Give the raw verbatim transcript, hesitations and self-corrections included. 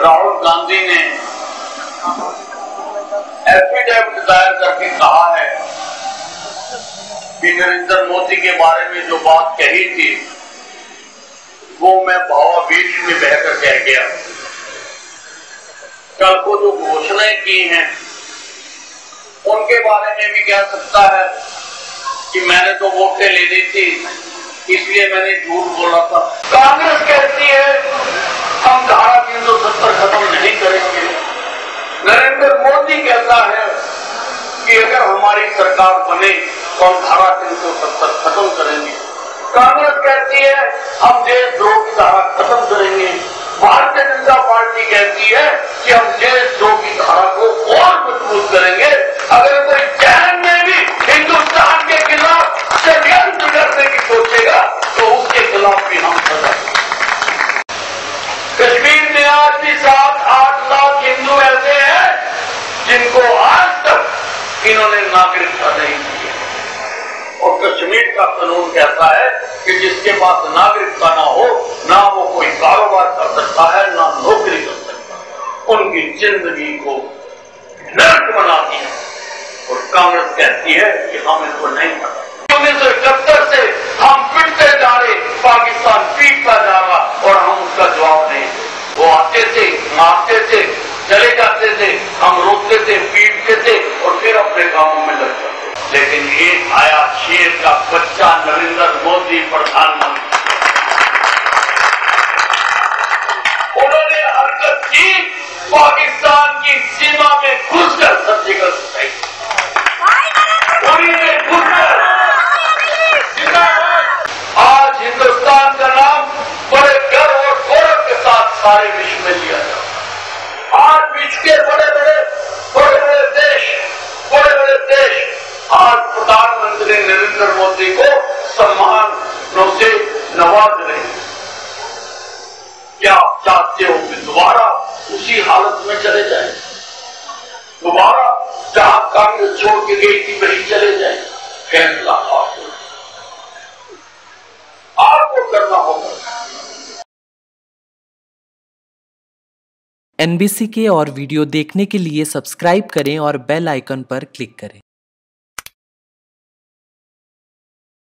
राहुल गांधी ने एफिडेविट दायर करके कहा है कि नरेंद्र मोदी के बारे में जो बात कही थी वो मैं भावावेश में बहकर कह गया। कल को जो घोषणाएं की हैं उनके बारे में भी कह सकता है कि मैंने तो वोटें ले दी थी इसलिए मैंने झूठ बोला था। कांग्रेस कहती है हम धारा तीन सौ सत्तर खत्म नहीं करेंगे। नरेंद्र मोदी कहता है कि अगर हमारी सरकार बने तो हम धारा तीन सौ सत्तर खत्म करेंगे। कांग्रेस कहती है हम देशद्रोह की धारा खत्म करेंगे। भारतीय जनता पार्टी कहती है कि हम देशद्रोह की धारा को और मजबूत करेंगे। अगर कोई चैन में भी हिंदुस्तान के खिलाफ षड्यंत्र करने की सोचेगा तो उसके खिलाफ भी हम करेंगे। कश्मीर में आज भी सात आठ लाख हिंदू ऐसे हैं जिनको आज तक इन्होंने नागरिकता नहीं दी है। और कश्मीर का कानून कहता है कि जिसके पास नागरिकता ना हो ना वो कोई कारोबार कर सकता है ना नौकरी कर सकता है। उनकी जिंदगी को नर्क बनाती है। और कांग्रेस कहती है कि हम इसको नहीं करते। उन्नीस सौ इकहत्तर से हम पिटते जा रहे, पाकिस्तान पीटता जा रहा और हम उसका जवाब नहीं। वो आते थे, मारते थे, चले जाते थे, हम रोकते थे, पीटते थे और फिर अपने कामों में लग जाते। लेकिन एक आया शेर का बच्चा नरेंद्र मोदी प्रधानमंत्री, उन्होंने हरकत की पाकिस्तान की सीमा में घुसकर सर्जिकल स्ट्राइक में घुसकर। आज हिंदुस्तान का नाम बड़े गर्व और गौरव के साथ सारे विश्व में लिया जाता। आज विश्व के बड़े बड़े बड़े बड़े देश बड़े बड़े देश आज प्रधानमंत्री नरेंद्र मोदी को सम्मानों से नवाज रहे हैं। क्या आप चाहते हो कि दोबारा उसी हालत में चले जाएं? दोबारा जहां कांग्रेस छोड़ के गई थी वहीं चले जाएं? फैसला आपको आपको करना होगा। एनबीसी के और वीडियो देखने के लिए सब्सक्राइब करें और बेल आइकन पर क्लिक करें।